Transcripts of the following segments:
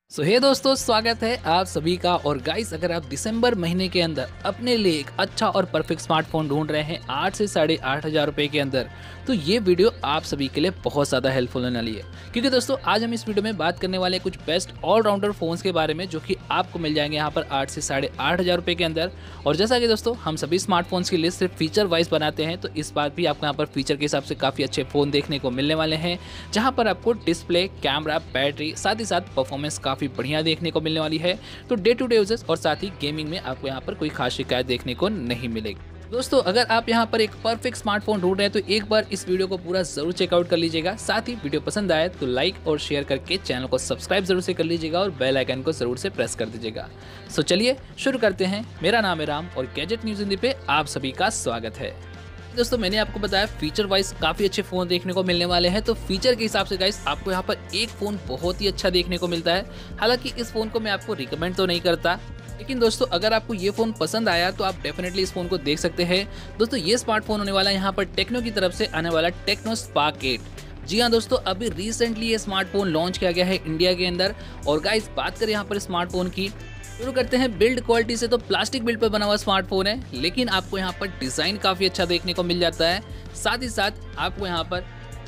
हे दोस्तों, स्वागत है आप सभी का। और गाइस, अगर आप दिसंबर महीने के अंदर अपने लिए एक अच्छा और परफेक्ट स्मार्टफोन ढूंढ रहे हैं 8 से 8,500 रुपए के अंदर, तो ये वीडियो आप सभी के लिए बहुत ज़्यादा हेल्पफुल होने वाली है। क्योंकि दोस्तों, आज हम इस वीडियो में बात करने वाले हैं कुछ बेस्ट ऑलराउंडर फोन्स के बारे में, जो कि आपको मिल जाएंगे यहाँ पर 8 से 8,500 रुपए के अंदर। और जैसा कि दोस्तों, हम सभी स्मार्टफोन्स की लिस्ट सिर्फ फीचर वाइज बनाते हैं, तो इस बार भी आपको यहाँ पर फीचर के हिसाब से काफ़ी अच्छे फ़ोन देखने को मिलने वाले हैं, जहाँ पर आपको डिस्प्ले, कैमरा, बैटरी, साथ ही साथ परफॉर्मेंस काफ़ी बढ़िया देखने को मिलने वाली है। तो डे टू डे यूजेस और साथ ही गेमिंग में आपको यहाँ पर कोई खास शिकायत देखने को नहीं मिलेगी। दोस्तों, अगर आप यहाँ पर एक परफेक्ट स्मार्टफोन ढूंढ रहे हैं तो एक बार इस वीडियो को पूरा जरूर चेकआउट कर लीजिएगा। साथ ही वीडियो पसंद आए तो लाइक और शेयर करके चैनल को सब्सक्राइब जरूर से कर लीजिएगा और बेल आइकन को जरूर से प्रेस कर दीजिएगा। सो चलिए शुरू करते हैं। मेरा नाम है राम और गैजेट न्यूज़ हिंदी पे आप सभी का स्वागत है। दोस्तों, मैंने आपको बताया फीचर वाइज काफ़ी अच्छे फ़ोन देखने को मिलने वाले हैं। तो फीचर के हिसाब से गाइस, आपको यहाँ पर एक फ़ोन बहुत ही अच्छा देखने को मिलता है। हालांकि इस फ़ोन को मैं आपको रिकमेंड तो नहीं करता, लेकिन दोस्तों, अगर आपको ये फ़ोन पसंद आया तो आप डेफिनेटली इस फ़ोन को देख सकते हैं। दोस्तों, ये स्मार्टफोन होने वाला है यहाँ पर टेक्नो की तरफ से आने वाला टेक्नो स्पार्क 8। जी हाँ दोस्तों, अभी रिसेंटली ये स्मार्टफोन लॉन्च किया गया है इंडिया के अंदर। और गाइस, बात करें यहाँ पर स्मार्टफोन की, शुरू करते हैं बिल्ड क्वालिटी से। तो प्लास्टिक बिल्ड पर बना हुआ स्मार्टफोन है, लेकिन आपको यहाँ पर डिज़ाइन काफ़ी अच्छा देखने को मिल जाता है। साथ ही साथ आपको यहाँ पर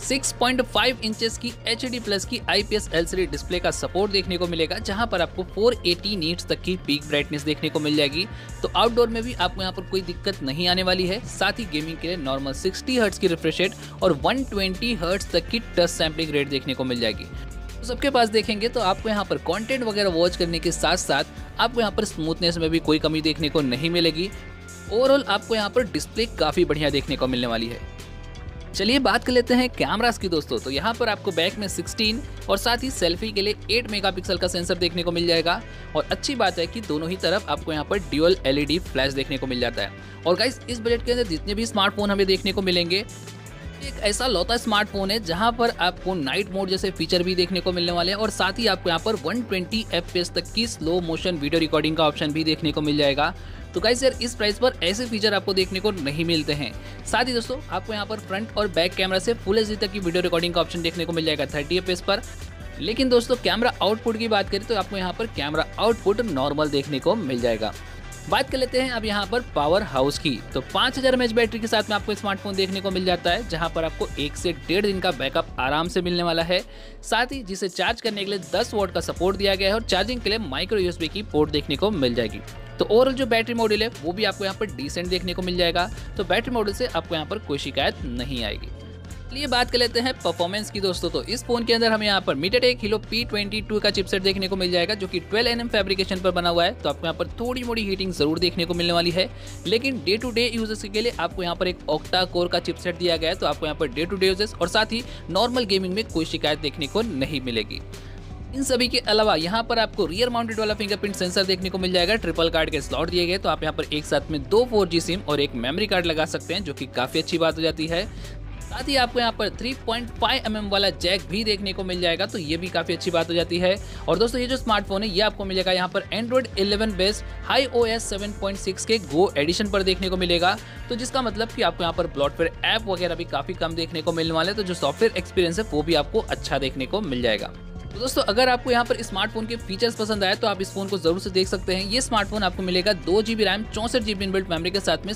6.5 इंचेस की HD प्लस की IPS LCD डिस्प्ले का सपोर्ट देखने को मिलेगा, जहां पर आपको 480 नीट्स तक की पीक ब्राइटनेस देखने को मिल जाएगी। तो आउटडोर में भी आपको यहाँ पर कोई दिक्कत नहीं आने वाली है। साथ ही गेमिंग के लिए नॉर्मल 60 हर्ट्ज की रिफ्रेश रेट और 120 हर्ट्ज तक की टच सैम्पलिंग रेट देखने को मिल जाएगी। तो सबके पास देखेंगे तो आपको यहाँ पर कंटेंट वगैरह वॉच करने के साथ साथ आपको यहाँ पर स्मूथनेस में भी कोई कमी देखने को नहीं मिलेगी। ओवरऑल आपको यहाँ पर डिस्प्ले काफ़ी बढ़िया देखने को मिलने वाली है। चलिए बात कर लेते हैं कैमरास की दोस्तों। तो यहाँ पर आपको बैक में 16 और साथ ही सेल्फी के लिए 8 मेगापिक्सल का सेंसर देखने को मिल जाएगा। और अच्छी बात है कि दोनों ही तरफ आपको यहाँ पर ड्यूअल LED फ्लैश देखने को मिल जाता है। और गाइस, इस बजट के अंदर जितने भी स्मार्टफोन हमें देखने को मिलेंगे, एक ऐसा लौता स्मार्टफोन है जहां पर आपको नाइट मोड जैसे फीचर भी देखने को मिलने वाले हैं। और साथ ही आपको यहाँ पर 120 FPS तक की स्लो मोशन वीडियो रिकॉर्डिंग का ऑप्शन भी देखने को मिल जाएगा। तो गाइस यार, इस प्राइस पर ऐसे फीचर आपको देखने को नहीं मिलते हैं। साथ ही दोस्तों, आपको यहाँ पर फ्रंट और बैक कैमरा से फुल HD तक की वीडियो रिकॉर्डिंग का ऑप्शन देखने को मिल जाएगा 30 FPS पर। लेकिन दोस्तों, कैमरा आउटपुट की बात करें तो आपको यहाँ पर कैमरा आउटपुट नॉर्मल देखने को मिल जाएगा। बात कर लेते हैं अब यहाँ पर पावर हाउस की। तो 5000 mAh बैटरी के साथ में आपको स्मार्टफोन देखने को मिल जाता है, जहां पर आपको 1 से 1.5 दिन का बैकअप आराम से मिलने वाला है। साथ ही जिसे चार्ज करने के लिए 10 वॉट का सपोर्ट दिया गया है और चार्जिंग के लिए माइक्रो USB की पोर्ट देखने को मिल जाएगी। तो ओवरऑल जो बैटरी मॉडल है वो भी आपको यहाँ पर डिसेंट देखने को मिल जाएगा। तो बैटरी मॉडल से आपको यहाँ पर कोई शिकायत नहीं आएगी। चलिए बात कर लेते हैं परफॉर्मेंस की दोस्तों। तो इस फोन के अंदर हमें यहाँ पर MediaTek Helio P22 का चिपसेट देखने को मिल जाएगा, जो कि 12 nm फैब्रिकेशन पर बना हुआ है। तो आपको यहाँ पर थोड़ी मोड़ी हीटिंग जरूर देखने को मिलने वाली है, लेकिन डे टू डे यूजर्स के लिए आपको यहाँ पर एक ऑक्टा कोर का चिपसेट दिया गया है। तो आपको यहाँ per day to day users और साथ ही नॉर्मल गेमिंग में कोई शिकायत देखने को नहीं मिलेगी। इन सभी के अलावा यहाँ पर आपको रियर माउंटेड वाला फिंगरप्रिंट सेंसर देखने को मिल जाएगा। ट्रिपल कार्ड के स्लॉट दिए गए, तो आप यहाँ पर एक साथ में 2 4G सिम और एक मेमोरी कार्ड लगा सकते हैं, जो कि काफी अच्छी बात हो जाती है। साथ ही आपको यहाँ पर 3.5 mm वाला जैक भी देखने को मिल जाएगा, तो ये भी काफ़ी अच्छी बात हो जाती है। और दोस्तों, ये जो स्मार्टफोन है ये आपको मिलेगा यहाँ पर Android 11 बेस्ड iOS 7.6 के गो एडिशन पर देखने को मिलेगा। तो जिसका मतलब कि आपको यहाँ पर ब्लॉटवेयर ऐप वगैरह भी काफ़ी कम देखने को मिलने वाले हैं। तो जो सॉफ्टवेयर एक्सपीरियंस है वो भी आपको अच्छा देखने को मिल जाएगा। तो दोस्तों, अगर आपको यहाँ पर स्मार्टफोन के फीचर्स पसंद आए तो आप इस फोन को जरूर से देख सकते हैं। ये स्मार्टफोन आपको मिलेगा 2GB RAM 64GB inbuilt memory के साथ में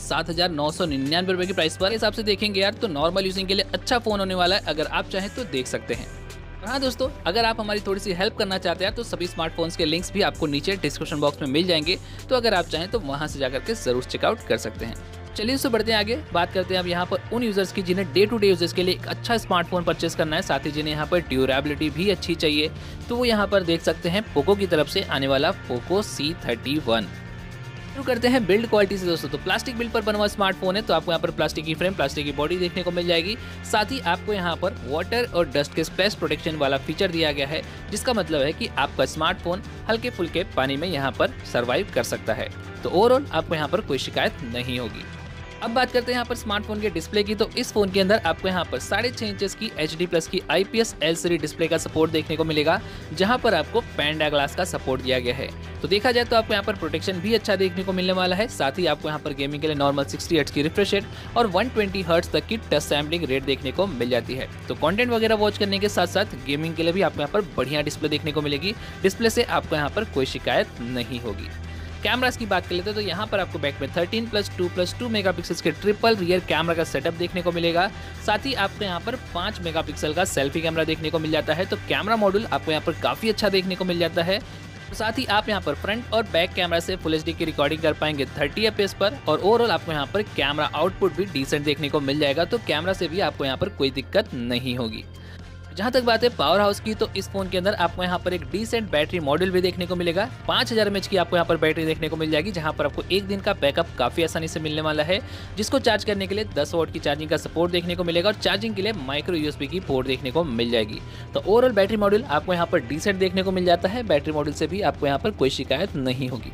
7,999 रुपए की प्राइस पर। हिसाब से देखेंगे यार, तो नॉर्मल यूजिंग के लिए अच्छा फोन होने वाला है। अगर आप चाहें तो देख सकते हैं। हाँ दोस्तों, अगर आप हमारी थोड़ी सी हेल्प करना चाहते हैं तो सभी स्मार्टफोन्स के लिंक्स भी आपको नीचे डिस्क्रिप्शन बॉक्स में मिल जाएंगे। तो अगर आप चाहें तो वहां से जाकर के जरूर चेकआउट कर सकते हैं। चलिए उससे बढ़ते हैं आगे। बात करते हैं अब यहाँ पर उन यूजर्स की जिन्हें डे टू डे यूजर्स के लिए एक अच्छा स्मार्टफोन परचेस करना है, साथ ही जिन्हें यहाँ पर ड्यूरेबिलिटी भी अच्छी चाहिए। तो वो यहाँ पर देख सकते हैं पोको की तरफ से आने वाला पोको C31। शुरू करते हैं बिल्ड क्वालिटी से दोस्तों। तो प्लास्टिक बिल्ड पर बना हुआ स्मार्टफोन है, तो आपको यहाँ पर प्लास्टिक की फ्रेम, प्लास्टिक की बॉडी देखने को मिल जाएगी। साथ ही आपको यहाँ पर वाटर और डस्ट के स्प्लैश प्रोटेक्शन वाला फीचर दिया गया है, जिसका मतलब है कि आपका स्मार्टफोन हल्के फुल्के पानी में यहाँ पर सर्वाइव कर सकता है। तो ओवरऑल आपको यहाँ पर कोई शिकायत नहीं होगी। अब बात करते हैं यहाँ पर स्मार्टफोन के डिस्प्ले की। तो इस फोन के अंदर आपको यहाँ पर 6.5 इंचेस की HD+ की IPS LCD डिस्प्ले का सपोर्ट देखने को मिलेगा, जहां पर आपको पैंडा ग्लास का सपोर्ट दिया गया है। तो देखा जाए तो आपको यहाँ पर प्रोटेक्शन भी अच्छा देखने को मिलने वाला है। साथ ही आपको यहाँ पर गेमिंग के लिए नॉर्मल 60 हर्ट्ज की रिफ्रेश रेट और 120 हर्ट्ज तक की टच सैम्पलिंग रेट देखने को मिल जाती है। तो कंटेंट वगैरह वॉच करने के साथ साथ गेमिंग के लिए भी आपको यहाँ पर बढ़िया डिस्प्ले देखने को मिलेगी। डिस्प्ले से आपको यहाँ पर कोई शिकायत नहीं होगी। कैमरास की बात कर लेते हैं तो यहाँ पर आपको बैक में 13+2+2 मेगापिक्सल के ट्रिपल रियर कैमरा का सेटअप देखने को मिलेगा। साथ ही आपको यहाँ पर 5 मेगापिक्सल का सेल्फी कैमरा देखने को मिल जाता है। तो कैमरा मॉड्यूल आपको यहाँ पर काफी अच्छा देखने को मिल जाता है। साथ ही आप यहाँ पर फ्रंट और बैक कैमरा से फुल HD की रिकॉर्डिंग कर पाएंगे 30 FPS पर, और ओवरऑल आपको यहाँ पर कैमरा आउटपुट भी डिसेंट देखने को मिल जाएगा। तो कैमरा से भी आपको यहाँ पर कोई दिक्कत नहीं होगी। जहां तक बात है पावर हाउस की, तो इस फोन के अंदर आपको यहाँ पर एक डिसेंट बैटरी मॉड्यूल भी देखने को मिलेगा। 5000 mAh की आपको यहाँ पर बैटरी देखने को मिल जाएगी, जहां पर आपको एक दिन का बैकअप काफी आसानी से मिलने वाला है। जिसको चार्ज करने के लिए 10 वॉट की चार्जिंग का सपोर्ट देखने को मिलेगा और चार्जिंग के लिए माइक्रो USB की पोर्ट देखने को मिल जाएगी। तो ओवरऑल बैटरी मॉड्यूल आपको यहाँ पर डिसेंट देखने को मिल जाता है। बैटरी मॉड्यूल से भी आपको यहाँ पर कोई शिकायत नहीं होगी।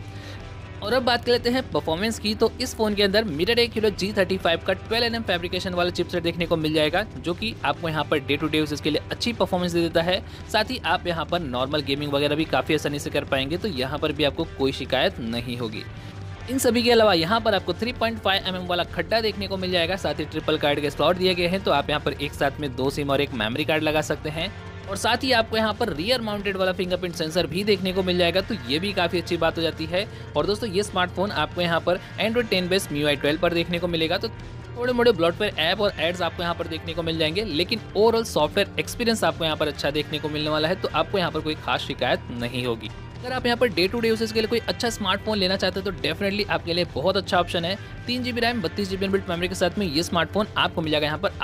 और अब बात कर लेते हैं परफॉर्मेंस की। तो इस फोन के अंदर MediaTek Helio G35 का 12nm फैब्रिकेशन वाला चिपसेट देखने को मिल जाएगा, जो कि आपको यहाँ per day to day uses के लिए अच्छी परफॉर्मेंस दे देता है। साथ ही आप यहाँ पर नॉर्मल गेमिंग वगैरह भी काफ़ी आसानी से कर पाएंगे, तो यहाँ पर भी आपको कोई शिकायत नहीं होगी। इन सभी के अलावा यहाँ पर आपको 3.5mm वाला खड्डा देखने को मिल जाएगा। साथ ही ट्रिपल कार्ड के स्लॉट दिए गए हैं, तो आप यहाँ पर एक साथ में 2 सिम और एक मेमोरी कार्ड लगा सकते हैं। और साथ ही आपको यहाँ पर रियर माउंटेड वाला फिंगरप्रिंट सेंसर भी देखने को मिल जाएगा, तो ये भी काफी अच्छी बात हो जाती है। और दोस्तों ये स्मार्टफोन आपको यहाँ पर Android 10 बेस MIUI 12 पर देखने को मिलेगा। तो थोड़े मोड़े ब्लॉटवेयर ऐप और एड्स आपको यहाँ पर देखने को मिल जाएंगे, लेकिन ओवरऑल सॉफ्टवेयर एक्सपीरियंस आपको यहाँ पर अच्छा देखने को मिलने वाला है। तो आपको यहाँ पर कोई खास शिकायत नहीं होगी। अगर आप यहाँ per day to day usage के लिए कोई अच्छा स्मार्टफोन लेना चाहते हैं तो डेफिनेटली आपके लिए बहुत अच्छा ऑप्शन है। 3GB RAM 32GB inbuilt memory के साथ में ये स्मार्टफोन आपको मिल जाएगा यहाँ पर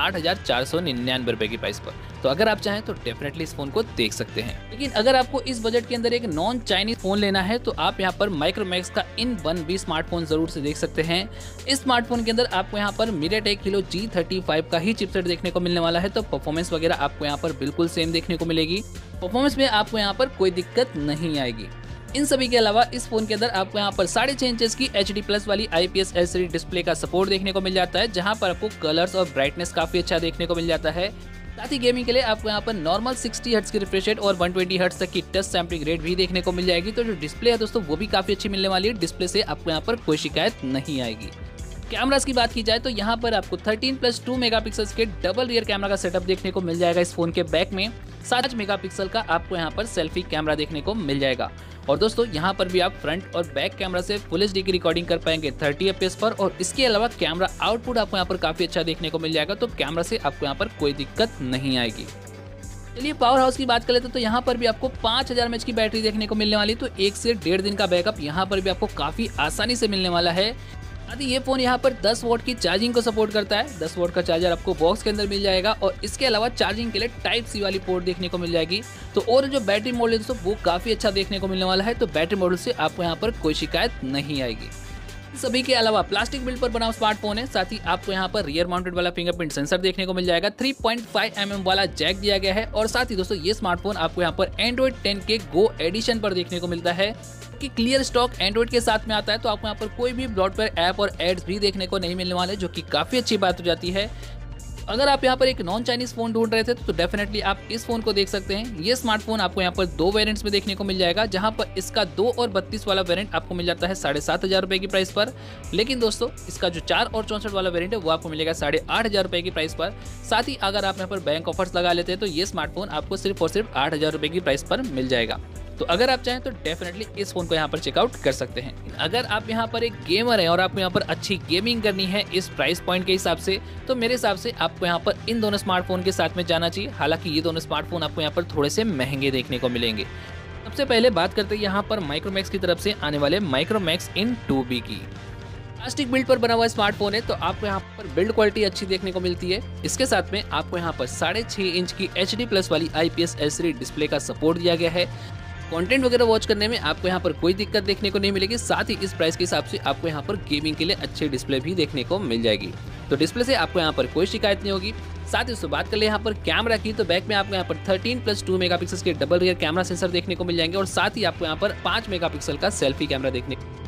8,499 रुपए की प्राइस पर। तो अगर आप चाहें तो डेफिनेटली इस फोन को देख सकते हैं। लेकिन अगर आपको इस बजट के अंदर एक नॉन चाइनीज फोन लेना है तो आप यहाँ पर माइक्रोमैक्स का इन 1B स्मार्टफोन जरूर से देख सकते हैं। इस स्मार्टफोन के अंदर आपको यहाँ पर MediaTek Helio G35 का ही चिपसेट देखने को मिलने वाला है। तो परफॉर्मेंस वगैरह आपको यहाँ पर बिल्कुल सेम देखने को मिलेगी। परफॉर्मेंस में आपको यहाँ पर कोई दिक्कत नहीं आएगी। इन सभी के अलावा इस फोन के अंदर आपको यहाँ पर 6.5 इंचेस की HD+ वाली IPS LCD डिस्प्ले का सपोर्ट देखने को मिल जाता है, जहां पर आपको कलर्स और ब्राइटनेस काफी अच्छा देखने को मिल जाता है। साथ ही गेमिंग के लिए आपको यहाँ पर नॉर्मल 60 हर्ट्ज की रिफ्रेश रेट और 120 हर्ट्ज तक की टच सैम्पलिंग रेट भी देखने को मिल जाएगी। तो जो डिस्प्ले है दोस्तों वो भी काफी अच्छी मिलने वाली है। डिस्प्ले से आपको यहाँ पर कोई शिकायत नहीं आएगी। कैमरास की बात की जाए तो यहाँ पर आपको 13+2 मेगापिक्सल के डबल रियर कैमरा का सेटअप देखने को मिल जाएगा। इस फोन के बैक में 7 मेगापिक्सल का आपको यहाँ पर सेल्फी कैमरा देखने को मिल जाएगा। और दोस्तों यहाँ पर भी आप फ्रंट और बैक कैमरा से फुल HD की रिकॉर्डिंग कर पाएंगे 30 FPS पर, और इसके अलावा कैमरा आउटपुट आपको यहाँ पर काफी अच्छा देखने को मिल जाएगा। तो कैमरा से आपको यहाँ पर कोई दिक्कत नहीं आएगी। चलिए पावर हाउस की बात कर लेते हैं तो यहाँ पर भी आपको 5000 mAh की बैटरी देखने को मिलने वाली, तो 1 से 1.5 दिन का बैकअप यहाँ पर भी आपको काफी आसानी से मिलने वाला है। साथ ही ये फोन यहाँ पर 10 वॉट की चार्जिंग को सपोर्ट करता है। 10 वॉट का चार्जर आपको बॉक्स के अंदर मिल जाएगा, और इसके अलावा चार्जिंग के लिए Type-C वाली पोर्ट देखने को मिल जाएगी। तो और जो बैटरी मॉडल है वो काफी अच्छा देखने को मिलने वाला है। तो बैटरी मॉडल से आपको यहाँ पर कोई शिकायत नहीं आएगी। सभी के अलावा प्लास्टिक बिल्ड पर बना स्मार्टफोन है। साथ ही आपको यहाँ पर रियर माउंटेड वाला फिंगरप्रिंट सेंसर देखने को मिल जाएगा। 3.5mm वाला जैक दिया गया है, और साथ ही दोस्तों ये स्मार्टफोन आपको यहाँ पर Android 10 के Go एडिशन पर देखने को मिलता है कि क्लियर स्टॉक एंड्रॉइड के साथ में आता है। तो आपको यहाँ पर कोई भी ब्लॉटवेयर ऐप और एड्स भी देखने को नहीं मिलने वाले, जो कि काफी अच्छी बात हो जाती है। अगर आप यहाँ पर एक नॉन चाइनीज फोन ढूंढ रहे थे तो डेफिनेटली आप इस फोन को देख सकते हैं। ये स्मार्टफोन आपको यहाँ पर 2 वेरिएंट्स में देखने को मिल जाएगा, जहाँ पर इसका 2 और 32 वाला वेरिएंट आपको मिल जाता है 7,500 रुपए की प्राइस पर। लेकिन दोस्तों इसका जो 4 और 64 वाला वेरिएंट है वो आपको मिलेगा 8,500 रुपए की प्राइस पर। साथ ही अगर आप यहाँ पर बैंक ऑफर्स लगा लेते हैं तो ये स्मार्टफोन आपको सिर्फ और सिर्फ 8,000 रुपए की प्राइस पर मिल जाएगा। तो अगर आप चाहें तो डेफिनेटली इस फोन को यहाँ पर चेकआउट कर सकते हैं। अगर आप यहाँ पर एक गेमर हैं और आपको यहाँ पर अच्छी गेमिंग करनी है इस प्राइस पॉइंट के हिसाब से, तो मेरे हिसाब से आपको यहाँ पर इन दोनों स्मार्टफोन के साथ में जाना चाहिए। हालांकि ये दोनों स्मार्टफोन आपको यहाँ पर थोड़े से महंगे देखने को मिलेंगे। सबसे पहले बात करते हैं यहाँ पर माइक्रोमैक्स की तरफ से आने वाले माइक्रोमैक्स इन 2B की। प्लास्टिक बिल्ड पर बना हुआ स्मार्टफोन है, तो आपको यहाँ पर बिल्ड क्वालिटी अच्छी देखने को मिलती है। इसके साथ में आपको यहाँ पर 6.5 इंच की HD+ वाली IPS LCD डिस्प्ले का सपोर्ट दिया गया है। कंटेंट वगैरह वॉच करने में आपको यहाँ पर कोई दिक्कत देखने को नहीं मिलेगी। साथ ही इस प्राइस के हिसाब से आपको यहाँ पर गेमिंग के लिए अच्छी डिस्प्ले भी देखने को मिल जाएगी। तो डिस्प्ले से आपको यहाँ पर कोई शिकायत नहीं होगी। साथ ही उससे बात कर ले यहाँ पर कैमरा की, तो बैक में आपको यहाँ पर 13+2 मेगापिक्सल के डबल रियर कैमरा सेंसर देखने को मिल जाएंगे, और साथ ही आपको यहाँ पर 5 मेगापिक्सल का सेल्फी कैमरा देखने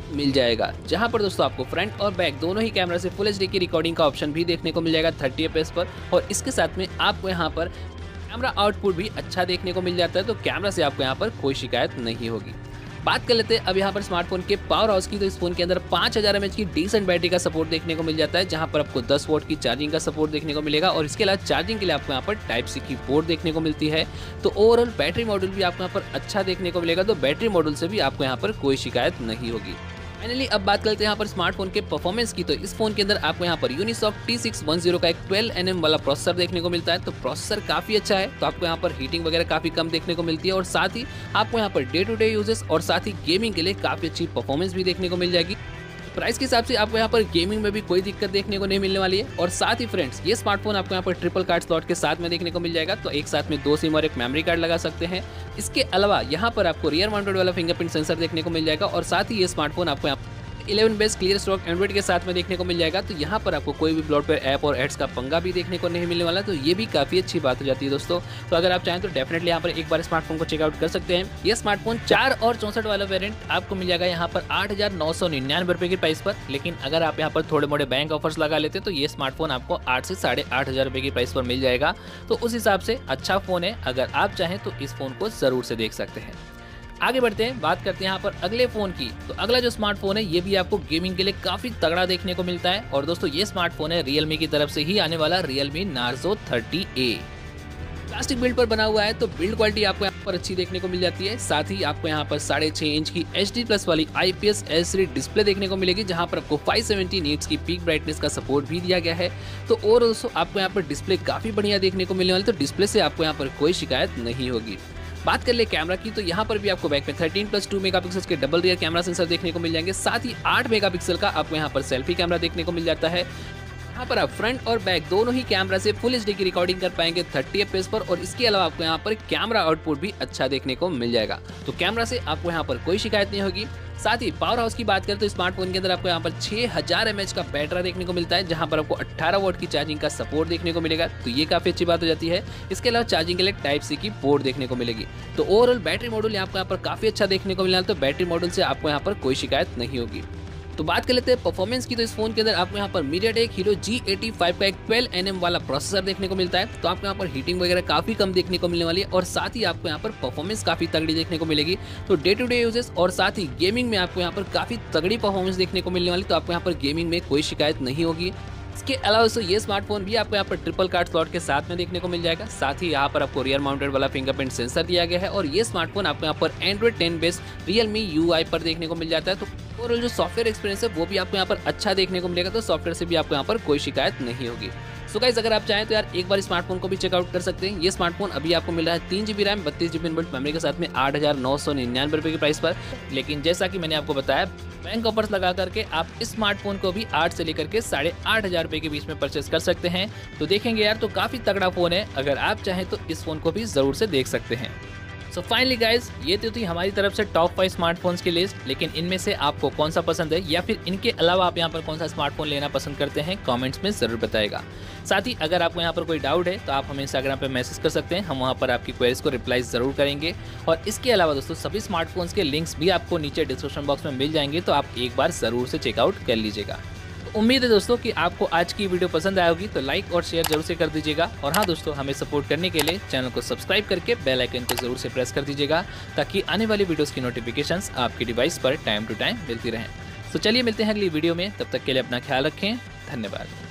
मिल जाएगा, जहां पर दोस्तों आपको फ्रंट और बैक दोनों ही कैमरा से फुल HD की रिकॉर्डिंग का ऑप्शन भी देखने को मिल जाएगा 30 FPS पर। और इसके साथ में आपको यहाँ पर कैमरा आउटपुट भी अच्छा देखने को मिल जाता है, तो कैमरा से आपको यहाँ पर कोई शिकायत नहीं होगी। बात कर लेते हैं अब यहाँ पर स्मार्टफोन के पावर हाउस की। तो इस फोन के अंदर 5000 mAh की डिसेंट बैटरी का सपोर्ट देखने को मिल जाता है, जहां पर आपको 10 वोट की चार्जिंग का सपोर्ट देखने को मिलेगा। और इसके अलावा चार्जिंग के लिए आपको यहाँ पर Type-C की पोर्ट देखने को मिलती है। तो ओवरऑल बैटरी मॉड्यूल भी आपको यहाँ पर अच्छा देखने को मिलेगा, तो बैटरी मॉड्यूल से भी आपको यहाँ पर कोई शिकायत नहीं होगी। फाइनली अब बात करते हैं यहाँ पर स्मार्टफोन के परफॉर्मेंस की। तो इस फोन के अंदर आपको यहाँ पर यूनिसॉक T610 का एक 12nm वाला प्रोसेसर देखने को मिलता है। तो प्रोसेसर काफी अच्छा है, तो आपको यहाँ पर हीटिंग वगैरह काफी कम देखने को मिलती है। और साथ ही आपको यहाँ per day to day uses और साथ ही गेमिंग के लिए काफी अच्छी परफॉर्मेंस भी देखने को मिल जाएगी। प्राइस के हिसाब से आपको यहाँ पर गेमिंग में भी कोई दिक्कत देखने को नहीं मिलने वाली है। और साथ ही फ्रेंड्स, ये स्मार्टफोन आपको यहाँ पर ट्रिपल कार्ड स्लॉट के साथ में देखने को मिल जाएगा, तो एक साथ में 2 सिम और एक मेमोरी कार्ड लगा सकते हैं। इसके अलावा यहाँ पर आपको रियर माउंटेड वाला फिंगरप्रिंट सेंसर देखने को मिल जाएगा। और साथ ही ये स्मार्टफोन आपको 11 बेस क्लियर स्टॉक एंड्रॉइड के साथ में देखने को मिल जाएगा, तो यहाँ पर आपको कोई भी ब्लॉटवेयर ऐप और एड्स का पंगा भी देखने को नहीं मिलने वाला, तो ये भी काफी अच्छी बात हो जाती है दोस्तों। तो अगर आप चाहें तो डेफिनेटली यहाँ पर एक बार स्मार्टफोन को चेकआउट कर सकते हैं। ये स्मार्टफोन 4 और 64 वाला वेरिएंट आपको मिल जाएगा यहाँ पर 8,999 रुपए की प्राइस पर। लेकिन अगर आप यहाँ पर थोड़े मोड़े बैंक ऑफर्स लगा लेते तो ये स्मार्टफोन आपको 8 से 8,500 रुपए की प्राइस पर मिल जाएगा। तो उस हिसाब से अच्छा फोन है, अगर आप चाहें तो इस फोन को जरूर से देख सकते हैं। आगे बढ़ते हैं, बात करते हैं यहाँ पर अगले फोन की। तो अगला जो स्मार्टफोन है ये भी आपको गेमिंग के लिए काफी तगड़ा देखने को मिलता है। और दोस्तों ये स्मार्टफोन है Realme की तरफ से ही आने वाला Realme Narzo 30A। Plastic build पर बना हुआ है, तो बिल्ड क्वालिटी आपको यहाँ पर अच्छी देखने को मिल जाती है। साथ ही आपको यहाँ पर 6.5 इंच की HD+ वाली IPS LCD डिस्प्ले देखने को मिलेगी, जहाँ पर आपको 570 नीट्स की पीक ब्राइटनेस का सपोर्ट भी दिया गया है। तो और दोस्तों आपको यहाँ पर डिस्प्ले काफी बढ़िया देखने को मिलने वाली, तो डिस्प्ले से आपको यहाँ पर कोई शिकायत नहीं होगी। बात कर ले कैमरा की, तो यहाँ पर भी आपको बैक में 13+2 मेगापिक्सल के डबल रियर कैमरा सेंसर देखने को मिल जाएंगे। साथ ही 8 मेगापिक्सल का आपको यहाँ पर सेल्फी कैमरा देखने को मिल जाता है। यहाँ पर आप फ्रंट और बैक दोनों ही कैमरा से फुल HD की रिकॉर्डिंग कर पाएंगे 30 FPS पर। और इसके अलावा आपको यहाँ पर कैमरा आउटपुट भी अच्छा देखने को मिल जाएगा, तो कैमरा से आपको यहाँ पर कोई शिकायत नहीं होगी। साथ ही पावर हाउस की बात करें तो स्मार्टफोन के अंदर आपको यहाँ पर 6000 mAh का बैटरी देखने को मिलता है, जहाँ पर आपको 18 वोट की चार्जिंग का सपोर्ट देखने को मिलेगा, तो ये काफी अच्छी बात हो जाती है। इसके अलावा चार्जिंग के लिए Type-C की पोर्ट देखने को मिलेगी। तो ओवरऑल बैटरी मॉड्यूल आपको यहाँ पर काफी अच्छा देखने को मिला, तो बैटरी मॉड्यूल से आपको यहाँ पर कोई शिकायत नहीं होगी। तो बात कर लेते हैं परफॉर्मेंस की। तो इस फोन के अंदर आपको यहाँ पर MediaTek Helio G85 का एक 12nm वाला प्रोसेसर देखने को मिलता है, तो आपको यहाँ पर हीटिंग वगैरह काफी कम देखने को मिलने वाली है। और साथ ही आपको यहाँ पर परफॉर्मेंस काफी तगड़ी देखने को मिलेगी, तो डे टू डे यूजेस और साथ ही गेमिंग में आपको यहाँ पर काफी तगड़ी परफॉर्मेंस देखने को मिलने वाली, तो आपको यहाँ पर गेमिंग में कोई शिकायत नहीं होगी। इसके अलावा दोस्तों ये स्मार्टफोन भी आपको यहाँ पर ट्रिपल कार्ड स्लॉट के साथ में देखने को मिल जाएगा। साथ ही यहाँ पर आपको रियर माउंटेड वाला फिंगरप्रिंट सेंसर दिया गया है। और ये स्मार्टफोन आपको यहाँ पर Android 10 बेस Realme UI पर देखने को मिल जाता है। तो ओवरऑल जो सॉफ्टवेयर एक्सपीरियंस है वो भी आपको यहाँ पर अच्छा देखने को मिलेगा, तो सॉफ्टवेयर से भी आपको यहाँ पर कोई शिकायत नहीं होगी। सो गाइस, अगर आप चाहें तो यार एक बार स्मार्टफोन को भी चेकआउट कर सकते हैं। ये स्मार्टफोन अभी आपको मिल रहा है 3GB RAM 32GB inbuilt memory के साथ में 8,999 रुपए की प्राइस पर। लेकिन जैसा कि मैंने आपको बताया, बैंक ऑफर्स लगा करके आप इस स्मार्टफोन को भी 8 से लेकर के 8,500 रुपए के बीच में परचेस कर सकते हैं। तो देखेंगे यार, तो काफी तगड़ा फोन है, अगर आप चाहें तो इस फोन को भी जरूर से देख सकते हैं। सो फाइनली गाइज, ये तो थी हमारी तरफ से टॉप 5 स्मार्टफोन्स की लिस्ट। लेकिन इनमें से आपको कौन सा पसंद है, या फिर इनके अलावा आप यहाँ पर कौन सा स्मार्टफोन लेना पसंद करते हैं, कमेंट्स में जरूर बताएगा। साथ ही अगर आपको यहाँ पर कोई डाउट है तो आप हमें इंस्टाग्राम पे मैसेज कर सकते हैं, हम वहाँ पर आपकी क्वेरीज को रिप्लाई जरूर करेंगे। और इसके अलावा दोस्तों सभी स्मार्टफोन्स के लिंक्स भी आपको नीचे डिस्क्रिप्शन बॉक्स में मिल जाएंगे, तो आप एक बार जरूर से चेकआउट कर लीजिएगा। उम्मीद है दोस्तों कि आपको आज की वीडियो पसंद आएगी, तो लाइक और शेयर जरूर से कर दीजिएगा। और हाँ दोस्तों, हमें सपोर्ट करने के लिए चैनल को सब्सक्राइब करके बेल आइकन को जरूर से प्रेस कर दीजिएगा, ताकि आने वाली वीडियोस की नोटिफिकेशंस आपके डिवाइस पर टाइम टू टाइम मिलती रहें। तो चलिए मिलते हैं अगली वीडियो में, तब तक के लिए अपना ख्याल रखें। धन्यवाद।